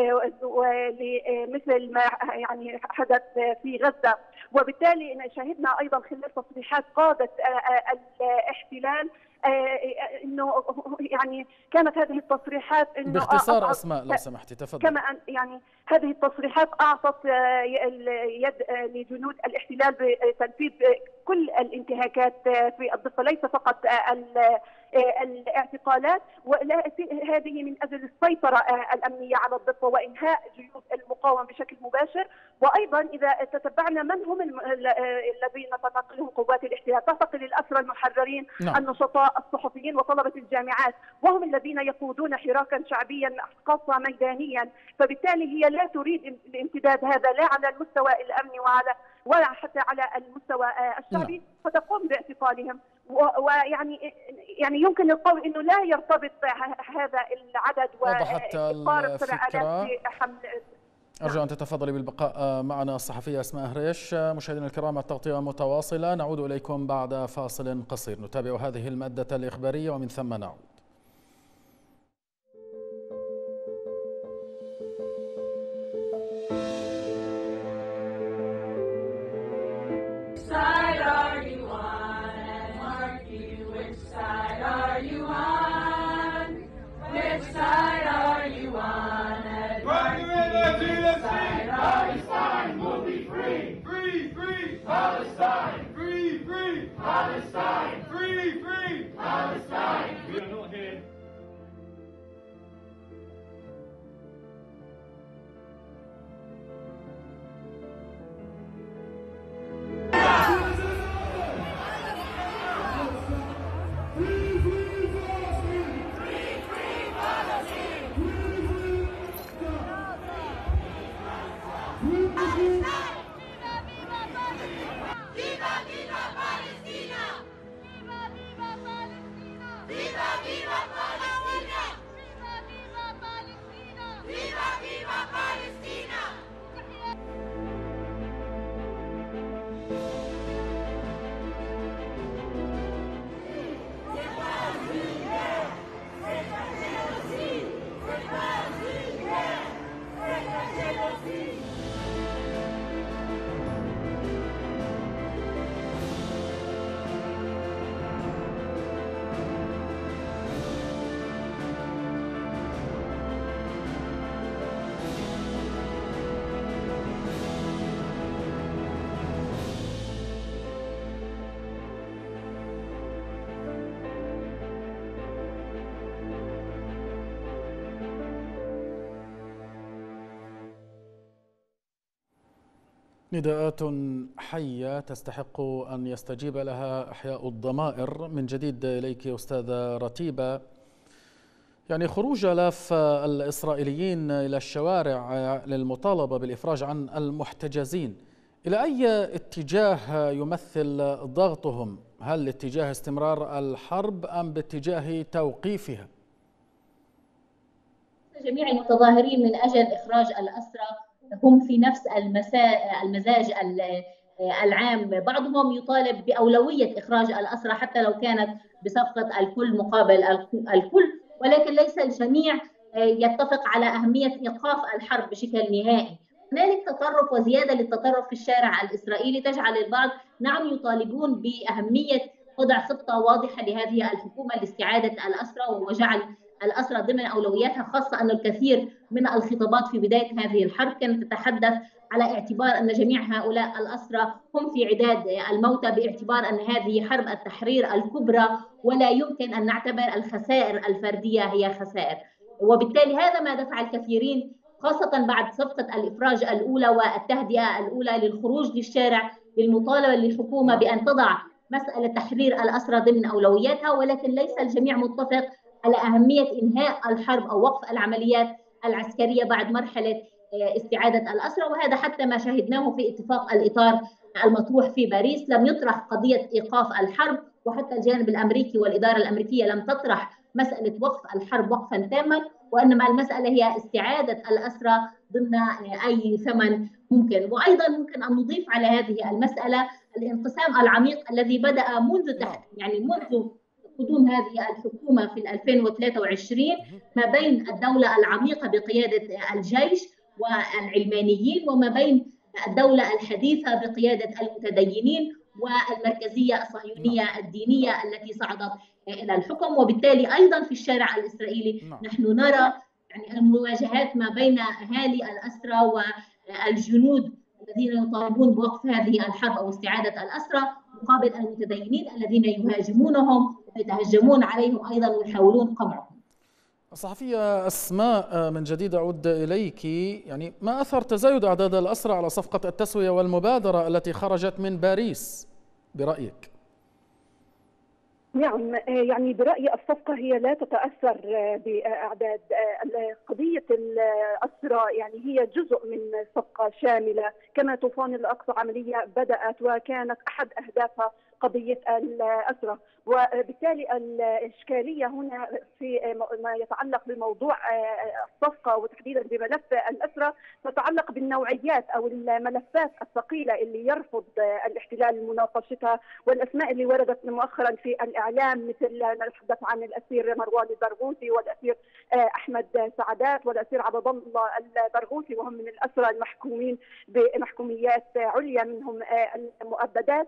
مثل ما يعني حدث في غزة. وبالتالي شهدنا أيضا خلال تصريحات قادة الاحتلال انه يعني كانت هذه التصريحات انه باختصار اسماء لو سمحتي تفضل. كما يعني هذه التصريحات اعطت يد لجنود الاحتلال بتنفيذ كل الانتهاكات في الضفه، ليس فقط الاعتقالات، هذه من اجل السيطره الامنيه على الضفه وانهاء جيوب المقاومه بشكل مباشر. وايضا اذا تتبعنا من هم الذين تعتقلهم قوات الاحتلال، تعتقل الاسرى المحررين نعم. النشطاء الصحفيين وطلبه الجامعات، وهم الذين يقودون حراكا شعبيا خاصه ميدانيا. فبالتالي هي لا تريد الامتداد هذا لا على المستوى الامني وعلى ولا حتى على المستوى الشعبي نعم. فتقوم باعتقالهم. ويعني يعني يمكن القول انه لا يرتبط هذا العدد واضحت الفكرة. أرجو أن تتفضلي بالبقاء معنا الصحفية أسماء هريش. مشاهدينا الكرام التغطية متواصلة، نعود إليكم بعد فاصل قصير نتابع هذه المادة الإخبارية ومن ثم نعود. Palestine, free, free, Palestine, free, free, Palestine. We are not here. نداءات حية تستحق أن يستجيب لها إحياء الضمائر. من جديد إليك أستاذة رتيبة، يعني خروج آلاف الإسرائيليين إلى الشوارع للمطالبة بالإفراج عن المحتجزين، إلى أي اتجاه يمثل ضغطهم؟ هل اتجاه استمرار الحرب أم باتجاه توقيفها؟ جميع المتظاهرين من أجل إخراج الأسرى هم في نفس المزاج العام، بعضهم يطالب بأولوية إخراج الأسرى حتى لو كانت بصفقة الكل مقابل الكل، ولكن ليس الجميع يتفق على أهمية إيقاف الحرب بشكل نهائي. هنالك تطرف وزيادة للتطرف في الشارع الإسرائيلي تجعل البعض نعم يطالبون بأهمية وضع خطة واضحة لهذه الحكومة لاستعادة الأسرى وجعل الأسرى ضمن أولوياتها، خاصة أن الكثير من الخطابات في بداية هذه الحرب كانت تتحدث على اعتبار أن جميع هؤلاء الأسرى هم في عداد الموتى، باعتبار أن هذه حرب التحرير الكبرى ولا يمكن أن نعتبر الخسائر الفردية هي خسائر. وبالتالي هذا ما دفع الكثيرين خاصة بعد صفقة الإفراج الأولى والتهدئة الأولى للخروج للشارع للمطالبة للحكومة بأن تضع مسألة تحرير الأسرى ضمن أولوياتها، ولكن ليس الجميع متفق على أهمية إنهاء الحرب أو وقف العمليات العسكرية بعد مرحلة استعادة الأسرى. وهذا حتى ما شهدناه في اتفاق الإطار المطروح في باريس، لم يطرح قضية إيقاف الحرب، وحتى الجانب الأمريكي والإدارة الأمريكية لم تطرح مسألة وقف الحرب وقفا تاما. وإنما المسألة هي استعادة الأسرى ضمن أي ثمن ممكن. وأيضا ممكن أن نضيف على هذه المسألة الانقسام العميق الذي بدأ منذ تحت يعني منذ قدوم هذه الحكومة في ألفين وثلاثة وعشرين ما بين الدولة العميقة بقيادة الجيش والعلمانيين وما بين الدولة الحديثة بقيادة المتدينين والمركزية الصهيونية الدينية التي صعدت إلى الحكم. وبالتالي أيضا في الشارع الإسرائيلي نحن نرى يعني المواجهات ما بين أهالي الأسرى والجنود الذين يطالبون بوقف هذه الحرب أو استعادة الأسرى مقابل المتدينين الذين يهاجمونهم ويتهجمون عليهم أيضا ويحاولون قمعهم. الصحفية أسماء من جديد أعود إليك، يعني ما أثر تزايد أعداد الأسرى على صفقة التسوية والمبادرة التي خرجت من باريس برأيك؟ نعم، يعني برأيي الصفقة هي لا تتأثر بأعداد. قضية الأسرى يعني هي جزء من صفقة شاملة. كما طوفان الأقصى عملية بدأت وكانت أحد أهدافها قضية الأسرى، وبالتالي الإشكالية هنا في ما يتعلق بموضوع الصفقة وتحديدا بملف الأسرى تتعلق بالنوعيات أو الملفات الثقيلة اللي يرفض الاحتلال مناقشتها، والأسماء اللي وردت مؤخرا في الإعلام مثل ما نتحدث عن الأسير مروان البرغوثي والأسير أحمد سعدات والأسير عبد الله البرغوثي، وهم من الأسرى المحكومين بمحكوميات عليا منهم المؤبدات.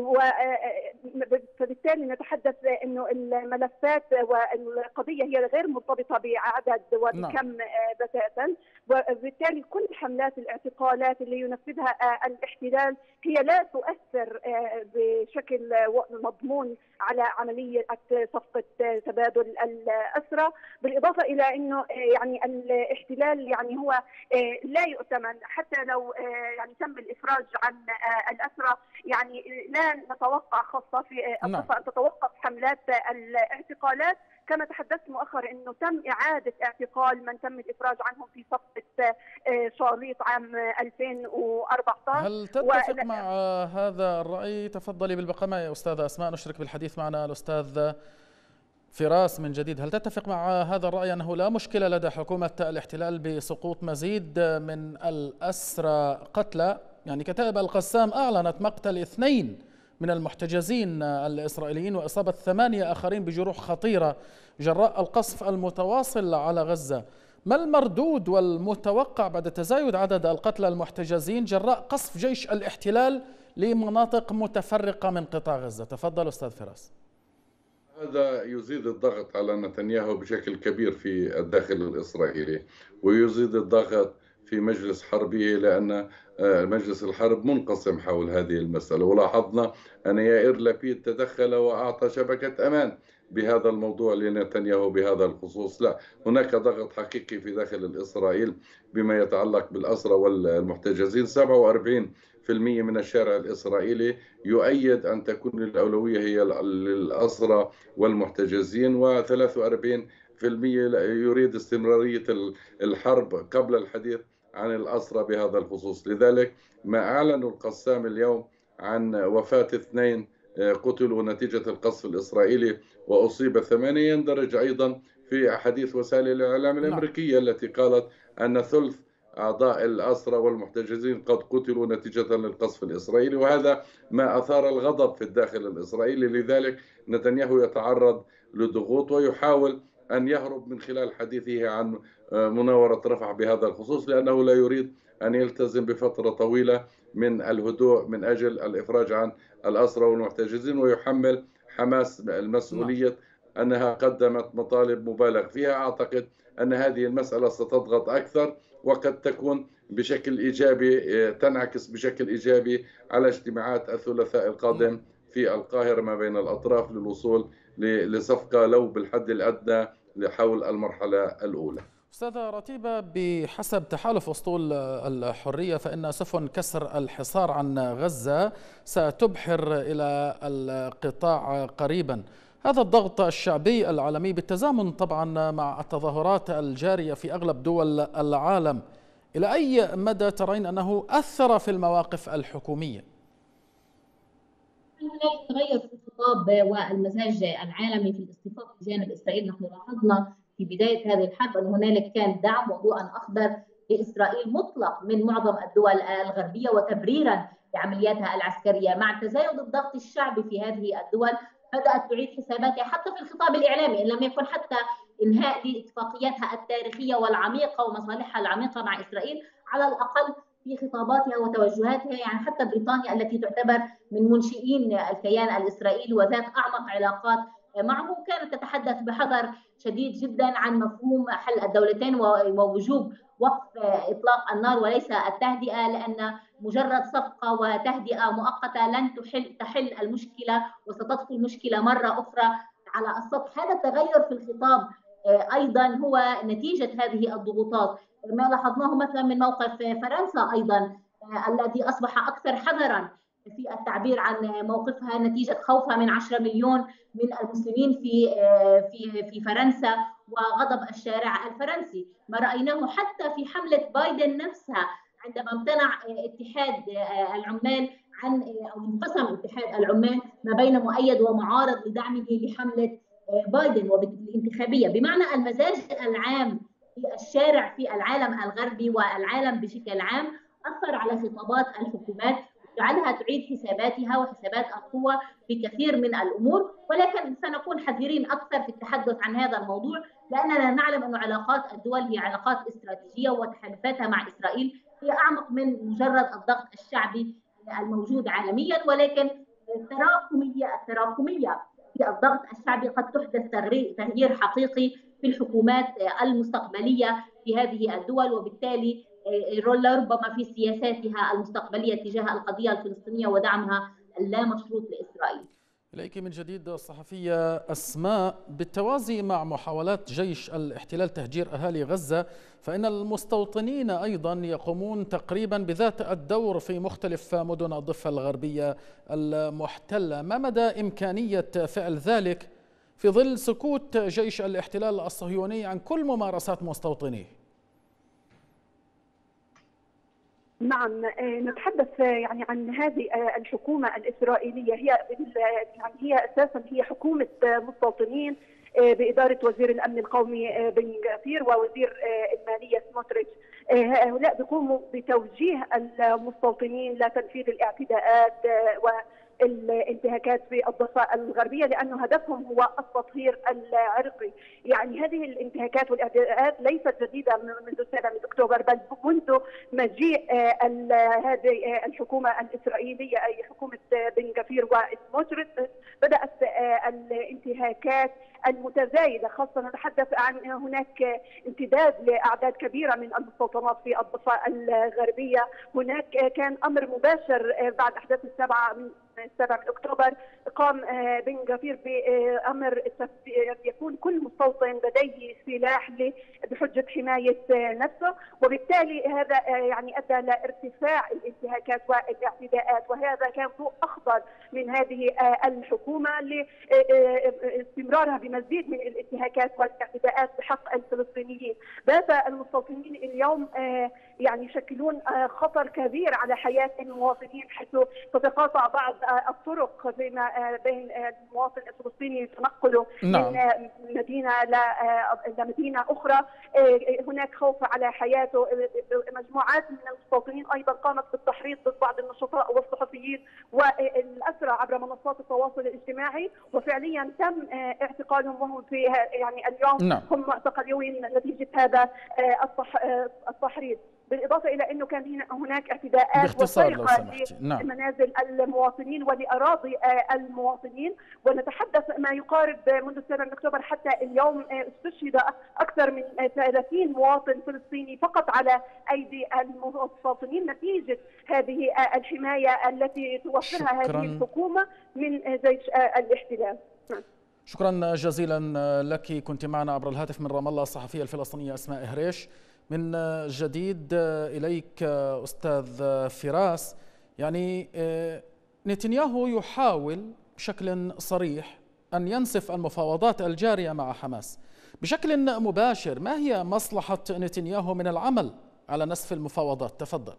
فبالتالي نتحدث انه الملفات والقضيه هي غير مرتبطه بعدد وبكم بتاتا، وبالتالي كل حملات الاعتقالات اللي ينفذها الاحتلال هي لا تؤثر بشكل مضمون على عمليه صفقه تبادل الاسرى. بالاضافه الى انه يعني الاحتلال يعني هو لا يؤتمن حتى لو يعني تم الافراج عن الاسرى، يعني لا نتوقع خاصة في الصفة أن تتوقف حملات الاعتقالات. كما تحدثت مؤخرا أنه تم إعادة اعتقال من تم الإفراج عنهم في صفقة شاريط عام ألفين وأربعة عشر. هل تتفق و... مع هذا الرأي؟ تفضلي بالبقاء معي يا أستاذة أسماء. نشرك بالحديث معنا الأستاذ فراس من جديد. هل تتفق مع هذا الرأي أنه لا مشكلة لدى حكومة الاحتلال بسقوط مزيد من الأسرى قتلى؟ يعني كتائب القسام أعلنت مقتل اثنين من المحتجزين الإسرائيليين وإصابة ثمانية آخرين بجروح خطيرة جراء القصف المتواصل على غزة. ما المردود والمتوقع بعد تزايد عدد القتلى المحتجزين جراء قصف جيش الاحتلال لمناطق متفرقة من قطاع غزة؟ تفضل أستاذ فراس. هذا يزيد الضغط على نتنياهو بشكل كبير في الداخل الإسرائيلي، ويزيد الضغط في مجلس حربه، لأن مجلس الحرب منقسم حول هذه المسألة. ولاحظنا أن يائير لبيد تدخل وأعطى شبكة أمان بهذا الموضوع لنتنياهو بهذا الخصوص. لا، هناك ضغط حقيقي في داخل الإسرائيل بما يتعلق بالأسرى والمحتجزين. سبعة وأربعين بالمئة من الشارع الإسرائيلي يؤيد أن تكون الأولوية هي للأسرى والمحتجزين، وثلاثة وأربعين بالمئة يريد استمرارية الحرب قبل الحديث عن الأسرى بهذا الخصوص. لذلك ما أعلن القسام اليوم عن وفاة اثنين قتلوا نتيجة القصف الإسرائيلي وأصيب ثمانية يندرج أيضا في حديث وسائل الإعلام الأمريكية التي قالت أن ثلث أعضاء الأسرى والمحتجزين قد قتلوا نتيجة للقصف الإسرائيلي، وهذا ما أثار الغضب في الداخل الإسرائيلي. لذلك نتنياهو يتعرض لضغوط ويحاول أن يهرب من خلال حديثه عن مناورة رفح بهذا الخصوص، لأنه لا يريد أن يلتزم بفترة طويلة من الهدوء من أجل الإفراج عن الأسرى والمحتجزين، ويحمل حماس المسؤولية أنها قدمت مطالب مبالغ فيها. أعتقد أن هذه المسألة ستضغط أكثر وقد تكون بشكل إيجابي، تنعكس بشكل إيجابي على اجتماعات الثلاثاء القادم في القاهرة ما بين الأطراف للوصول لصفقة لو بالحد الأدنى حول المرحلة الأولى. أستاذة رتيبة، بحسب تحالف أسطول الحرية فإن سفن كسر الحصار عن غزة ستبحر إلى القطاع قريبا. هذا الضغط الشعبي العالمي بالتزامن طبعا مع التظاهرات الجارية في أغلب دول العالم، إلى أي مدى ترين أنه أثر في المواقف الحكومية؟ هناك تغير في الخطاب والمزاج العالمي في الاصطفاف بجانب إسرائيل. نحن لاحظنا في بداية هذه الحرب أن هنالك كان دعم وضوء أخضر لإسرائيل مطلق من معظم الدول الغربية وتبريرا لعملياتها العسكرية. مع تزايد الضغط الشعبي في هذه الدول بدأت تعيد حساباتها حتى في الخطاب الإعلامي، إن لم يكن حتى إنهاء لاتفاقياتها التاريخية والعميقة ومصالحها العميقة مع إسرائيل، على الأقل في خطاباتها وتوجهاتها. يعني حتى بريطانيا التي تعتبر من منشئين الكيان الإسرائيلي وذات أعمق علاقات معه كانت تتحدث بحذر شديد جدا عن مفهوم حل الدولتين ووجوب وقف إطلاق النار وليس التهدئة، لأن مجرد صفقة وتهدئة مؤقتة لن تحل تحل المشكلة وستطفو المشكلة مرة أخرى على السطح. هذا التغير في الخطاب أيضا هو نتيجة هذه الضغوطات. ما لاحظناه مثلا من موقف فرنسا أيضا الذي أصبح أكثر حذرا في التعبير عن موقفها نتيجة خوفها من عشرة مليون من المسلمين في في في فرنسا وغضب الشارع الفرنسي. ما رأيناه حتى في حملة بايدن نفسها عندما امتنع اتحاد العمال عن أو انقسم اتحاد العمال ما بين مؤيد ومعارض لدعمه لحملة بايدن وبالانتخابية. بمعنى المزاج العام في الشارع في العالم الغربي والعالم بشكل عام أثر على خطابات الحكومات جعلها تعيد حساباتها وحسابات القوة في كثير من الأمور، ولكن سنكون حذرين أكثر في التحدث عن هذا الموضوع لأننا نعلم أن علاقات الدول هي علاقات استراتيجية وتحالفاتها مع إسرائيل هي أعمق من مجرد الضغط الشعبي الموجود عالميا، ولكن التراكمية التراكمية في الضغط الشعبي قد تحدث تغيير حقيقي في الحكومات المستقبلية في هذه الدول، وبالتالي ربما في سياساتها المستقبلية تجاه القضية الفلسطينية ودعمها اللامشروط لإسرائيل. إليك من جديد الصحفية أسماء. بالتوازي مع محاولات جيش الاحتلال تهجير أهالي غزة، فإن المستوطنين أيضا يقومون تقريبا بذات الدور في مختلف مدن الضفة الغربية المحتلة. ما مدى إمكانية فعل ذلك في ظل سكوت جيش الاحتلال الصهيوني عن كل ممارسات مستوطنيه؟ نعم، نتحدث يعني عن هذه الحكومة الإسرائيلية. هي يعني هي أساسا هي حكومة مستوطنين بإدارة وزير الأمن القومي بن غفير ووزير المالية سموتريتش. هؤلاء بيقوموا بتوجيه المستوطنين لتنفيذ الاعتداءات والانتهاكات في الضفة الغربية، لأنه هدفهم هو التطهير العرقي. يعني هذه الانتهاكات والاعتداءات ليست جديدة منذ السابع من أكتوبر، بل منذ مجيء هذه الحكومة الإسرائيلية أي حكومة بن غفير وسموتريتش بدأت الانتهاكات المتزايدة. خاصة نتحدث عن هناك امتداد لأعداد كبيرة من المستوطنات في الضفة الغربية. هناك كان أمر مباشر بعد أحداث السابعة من السابع من أكتوبر، قام بن غفير بأمر يكون كل مستوطن لديه سلاح بحجة حماية نفسه، وبالتالي هذا يعني أدى لارتفاع الانتهاكات والاعتداءات، وهذا كان ضوء أخضر من هذه الحكومة لاستمرارها بمزيد من الانتهاكات والاعتداءات بحق الفلسطينيين. بات المستوطنين اليوم يعني يشكلون خطر كبير على حياة المواطنين، حيث تتقاطع بعض الطرق بين بين المواطن الفلسطيني تنقله نعم. من مدينة لمدينة أخرى. هناك خوف على حياته. مجموعات من المستوطنين أيضا قامت بالتحريض ضد بعض النشطاء والصحفيين والأسرى عبر منصات التواصل الاجتماعي، وفعليا تم اعتقالهم وهم في يعني اليوم نعم. هم معتقلين نتيجة هذا التحريض. بالإضافة إلى أنه كان هناك اعتداءات وسرقة لمنازل المواطنين ولأراضي المواطنين، ونتحدث ما يقارب منذ السابع من أكتوبر حتى اليوم استشهد أكثر من ثلاثين مواطن فلسطيني فقط على أيدي المستوطنين نتيجة هذه الحماية التي توفرها هذه الحكومة من جيش الاحتلال. شكرا جزيلا لك. كنت معنا عبر الهاتف من رام الله الصحفية الفلسطينية أسماء هريش. من جديد إليك أستاذ فراس. يعني نتنياهو يحاول بشكل صريح أن ينسف المفاوضات الجارية مع حماس بشكل مباشر. ما هي مصلحة نتنياهو من العمل على نسف المفاوضات؟ تفضل.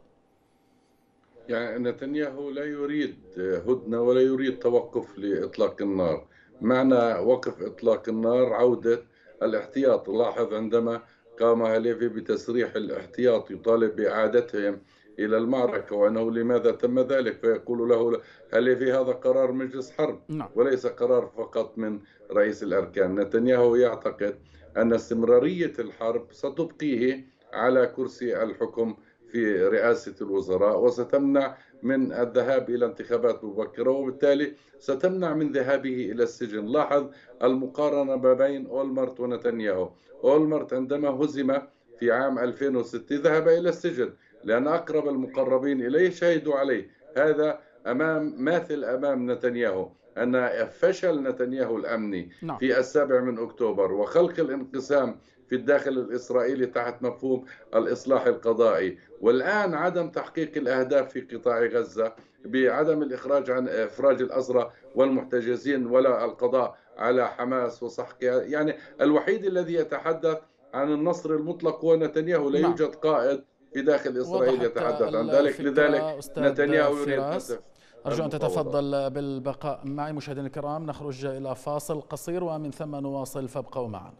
يعني نتنياهو لا يريد هدنة ولا يريد توقف لإطلاق النار. معنى وقف إطلاق النار عودة الاحتياط. لاحظ عندما قام هاليفي بتسريح الاحتياط يطالب بإعادتهم إلى المعركة، وأنه لماذا تم ذلك، فيقول له هاليفي هذا قرار مجلس حرب وليس قرار فقط من رئيس الأركان. نتنياهو يعتقد أن استمرارية الحرب ستبقيه على كرسي الحكم في رئاسة الوزراء، وستمنع من الذهاب إلى انتخابات مبكرة، وبالتالي ستمنع من ذهابه إلى السجن. لاحظ المقارنة ما بين أولمرت ونتنياهو. أولمرت عندما هزم في عام ألفين وستة ذهب إلى السجن لأن أقرب المقربين إليه شهدوا عليه. هذا أمام ماثل أمام نتنياهو، أن فشل نتنياهو الأمني في السابع من أكتوبر وخلق الانقسام في الداخل الإسرائيلي تحت مفهوم الإصلاح القضائي، والآن عدم تحقيق الأهداف في قطاع غزة بعدم الإخراج عن إفراج الأسرى والمحتجزين ولا القضاء على حماس وسحقها. يعني الوحيد الذي يتحدث عن النصر المطلق هو نتنياهو، لا يوجد قائد في داخل إسرائيل يتحدث عن ذلك. لذلك نتنياهو يريد نسف. أرجو أن تتفضل بالبقاء معي مشاهدينا الكرام، نخرج إلى فاصل قصير ومن ثم نواصل، فابقوا معنا.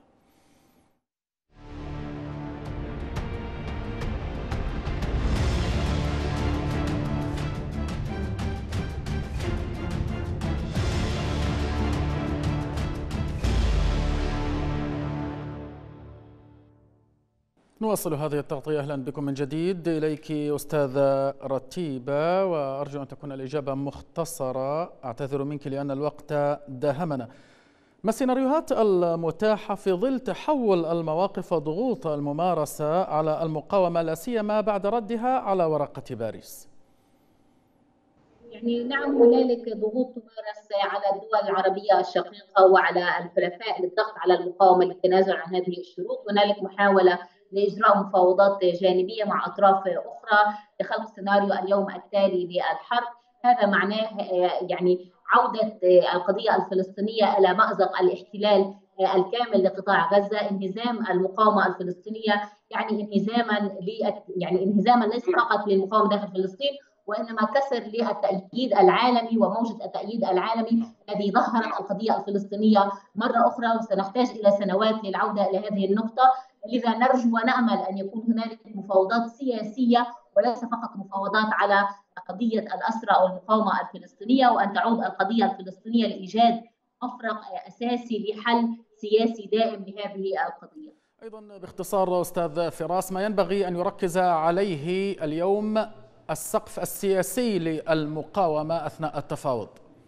نواصل هذه التغطية. أهلا بكم من جديد. إليك أستاذة رتيبة، وأرجو أن تكون الإجابة مختصرة، أعتذر منك لأن الوقت داهمنا. ما السيناريوهات المتاحة في ظل تحول المواقف وضغوط الممارسة على المقاومة لا سيما بعد ردها على ورقة باريس؟ يعني نعم، هنالك ضغوط تمارس على الدول العربية الشقيقة وعلى الحلفاء للضغط على المقاومة للتنازل عن هذه الشروط. هنالك محاولة لإجراء مفاوضات جانبية مع أطراف أخرى لخلق سيناريو اليوم التالي للحرب. هذا معناه يعني عودة القضية الفلسطينية إلى مأزق الاحتلال الكامل لقطاع غزة، انهزام المقاومة الفلسطينية، يعني انهزاما يعني انهزاما ليس فقط للمقاومة داخل فلسطين، وإنما كسر للتأييد العالمي وموجة التأييد العالمي الذي ظهرت القضية الفلسطينية مرة أخرى، وسنحتاج إلى سنوات للعودة إلى هذه النقطة. لذا نرجو ونأمل أن يكون هنالك مفاوضات سياسية وليس فقط مفاوضات على قضية الأسرى أو المقاومة الفلسطينية، وأن تعود القضية الفلسطينية لإيجاد مفرق أساسي لحل سياسي دائم لهذه القضية. أيضا باختصار أستاذ فراس، ما ينبغي أن يركز عليه اليوم السقف السياسي للمقاومة أثناء التفاوض؟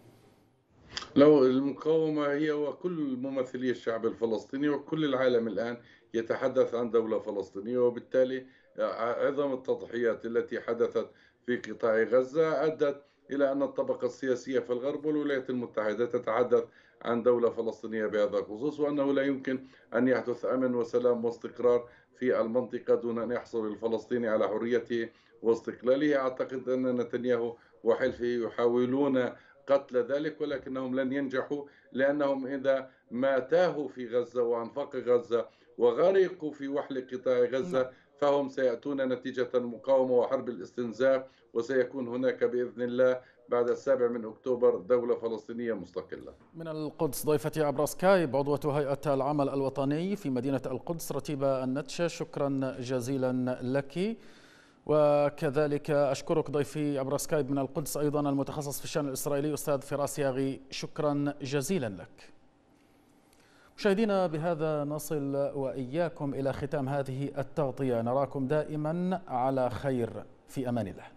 لو المقاومة هي وكل ممثلي الشعب الفلسطيني وكل العالم الآن يتحدث عن دولة فلسطينية، وبالتالي عظم التضحيات التي حدثت في قطاع غزة أدت إلى أن الطبقة السياسية في الغرب والولايات المتحدة تتحدث عن دولة فلسطينية بهذا الخصوص، وأنه لا يمكن أن يحدث أمن وسلام واستقرار في المنطقة دون أن يحصل الفلسطيني على حريته واستقلاله. أعتقد أن نتنياهو وحلفه يحاولون قتل ذلك، ولكنهم لن ينجحوا، لأنهم إذا ما تاهوا في غزة وأنفاق غزة وغرقوا في وحل قطاع غزة فهم سيأتون نتيجة المقاومة وحرب الاستنزاف، وسيكون هناك بإذن الله بعد السابع من أكتوبر دولة فلسطينية مستقلة. من القدس ضيفتي عبر سكايب عضوة هيئة العمل الوطني في مدينة القدس رتيبة النتشة، شكرا جزيلا لك. وكذلك أشكرك ضيفي عبر سكايب من القدس أيضا المتخصص في الشأن الإسرائيلي أستاذ فراس ياغي، شكرا جزيلا لك. مشاهدينا، بهذا نصل وإياكم إلى ختام هذه التغطية، نراكم دائما على خير، في أمان الله.